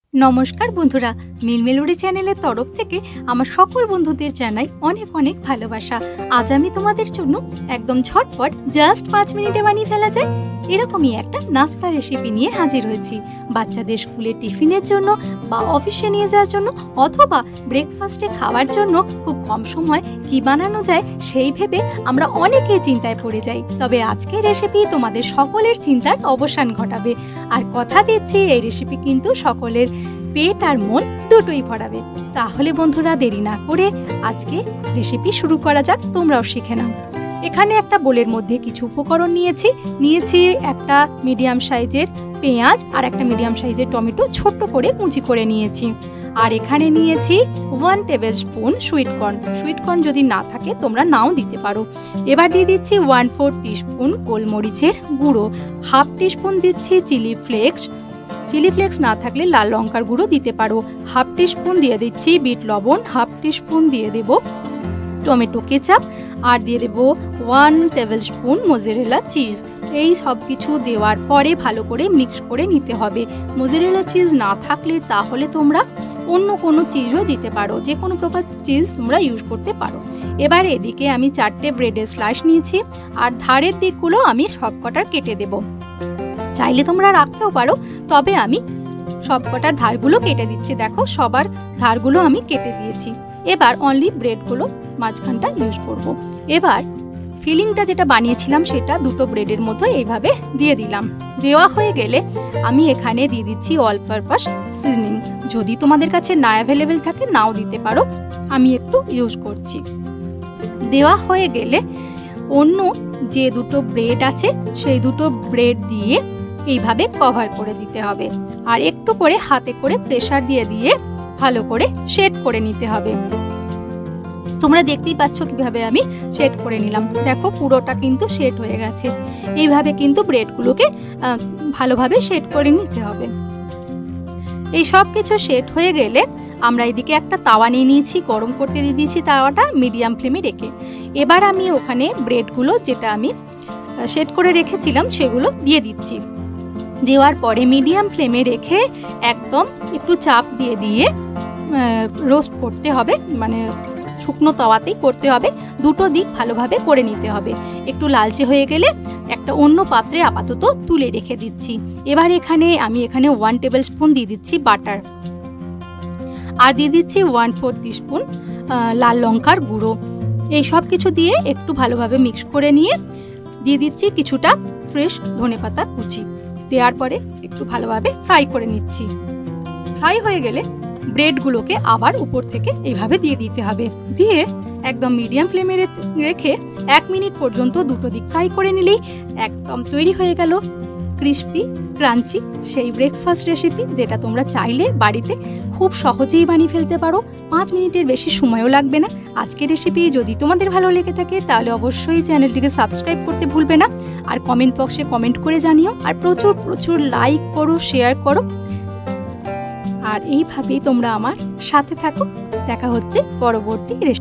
नमस्कार बंधुरा मिलमेलुड़ी चैनेलेर तरफ थेके आमार सकल बंधुदेर जानाई अनेक अनेक भालोबासा। आज आमी तोमादेर जोन्नो एकदम झटपट जस्ट 5 मिनिटे बानिये फेला जाय एरकमई एकटा नास्ता रेसिपि निये हाजिर हयेछि। बाच्चादेर स्कुले टिफिनेर जोन्नो बा अफिसे निये जाओयार जोन्नो अथवा ब्रेकफास्टे खाওয়ার जोन्नो खूब कम समय कि बानानो जाय सेई भेबे आमरा अनेकेई चिंताय पड़े जाई। तबे आजकेर रेसिपि तोमादेर सकलेर चिंतार अवसान घटाबे आर कथा दिচ্ছি এই রেসিপি কিন্তু সকলের पेट और मन दुटोई भराबे। ताहले बंधुरा देरी ना करे आजके रेसिपि शुरू करा जाक, तोमराओ शिखे नाओ। एखाने एकटा बोलेर मध्य किछु उपकरण नियेछि एकटा मिडियाम साइजेर पेंयाज और एकटा मिडियाम साइजेर टमेटो छोटो करे कुचि करे नियेछि और एखाने नियेछि 1 टेबिल स्पून सुइटकर्न जदि ना थाके तोमरा नाओ दिते पारो। एबार दिये दिচ্ছি 1/4 टीस्पून गोलमरिचेर गुड़ो, हाफ टीस्पून दिচ্ছি चिली फ्लेक्स ना थाकले लाल लंकार गुड़ो दिते पारो, हाफ टीस्पून दिए दिচ্ছি बीट लवण, हाफ टीस्पून दिए देब टमेटो केचाप और दिए देब 1 टेबिल स्पून मोजारेला चीज। এই সব কিছু দেওয়ার পরে ভালো করে মিক্স করে নিতে হবে। মোজারেলা চিজ না থাকলে তাহলে তোমরা অন্য কোনো চিজও দিতে পারো, যে কোনো প্রকার চিজ তোমরা ইউজ করতে পারো। এবার এদিকে আমি 4টে ব্রেডের স্লাইস নিয়েছি আর ধারের দিকগুলো আমি সবকটার কেটে দেব। চাইলে তোমরা রাখতেও পারো, তবে আমি সবকটার ধারগুলো কেটে দিচ্ছি। দেখো সবার ধারগুলো আমি কেটে দিয়েছি। এবার অনলি ব্রেডগুলো মাঝখানটা ইউজ করব। এবার ফিলিংটা যেটা বানিয়েছিলাম সেটা দুটো ব্রেডের মধ্যে এইভাবে দিয়ে দিলাম। দেওয়া হয়ে গেলে আমি এখানে দিয়ে দিচ্ছি অল পারপাস সিজনিং। যদি তোমাদের কাছে না অ্যাভেলেবেল থাকে নাও দিতে পারো, আমি একটু ইউজ করছি। দেওয়া হয়ে গেলে অন্য যে দুটো ব্রেড আছে সেই দুটো ব্রেড দিয়ে এইভাবে কভার করে দিতে হবে আর একটু করে হাতে করে প্রেসার দিয়ে দিয়ে ভালো করে সেট করে নিতে হবে। তোমরা দেখতেই পাচ্ছ কিভাবে আমি সেট করে নিলাম। দেখো পুরোটা কিন্তু সেট হয়ে গেছে। এইভাবে কিন্তু ব্রেডগুলোকে ভালোভাবে সেট করে নিতে হবে। এই সব কিছু সেট হয়ে গেলে আমরা এদিকে একটা তাওয়া নিয়ে নিয়েছি, গরম করতে দিয়ে দিয়েছি তাওয়াটা মিডিয়াম ফ্লেমে রেখে। এবার আমি ওখানে ব্রেডগুলো যেটা আমি সেট করে রেখেছিলাম সেগুলো দিয়ে দিচ্ছি। দেওয়ার পরে মিডিয়াম ফ্লেমে রেখে একদম একটু চাপ দিয়ে দিয়ে রোস্ট করতে হবে, মানে শুকনো তাওয়াতেই করতে হবে। দুটো দিক ভালোভাবে করে নিতে হবে। একটু লালচে হয়ে গেলে একটা অন্য পাত্রে আপাতত তুলে রেখে দিচ্ছি। এবার আমি এখানে 1 টেবিল স্পুন দিয়ে দিচ্ছি বাটার আর দিয়ে দিচ্ছি 1/4 টিস্পুন লাল লঙ্কার গুঁড়ো। এই সব কিছু দিয়ে একটু ভালোভাবে মিক্স করে নিয়ে দিয়ে দিচ্ছি কিছুটা ফ্রেশ ধনেপাতা কুচি। দেওয়ার পরে একটু ভালোভাবে ফ্রাই করে নিচ্ছি। ফ্রাই হয়ে গেলে ব্রেডগুলোকে আবার উপর থেকে এইভাবে দিয়ে দিতে হবে। দিয়ে একদম মিডিয়াম ফ্লেমে রেখে 1 মিনিট পর্যন্ত দুটো দিক ফ্রাই করে নিলেই একদম তৈরি হয়ে গেল ক্রিস্পি ক্রাঞ্চি সেই ব্রেকফাস্ট রেসিপি, যেটা তোমরা চাইলে বাড়িতে খুব সহজেই বানিয়ে ফেলতে পারো। 5 মিনিটের বেশি সময়ও লাগবে না। আজকের রেসিপি যদি তোমাদের ভালো লেগে থাকে তাহলে অবশ্যই চ্যানেলটিকে সাবস্ক্রাইব করতে ভুলবে না আর কমেন্ট বক্সে কমেন্ট করে জানিও আর প্রচুর প্রচুর লাইক করো, শেয়ার করো আর এইভাবেই তোমরা আমার সাথে থাকো। দেখা হচ্ছে পরবর্তী রেসিপি।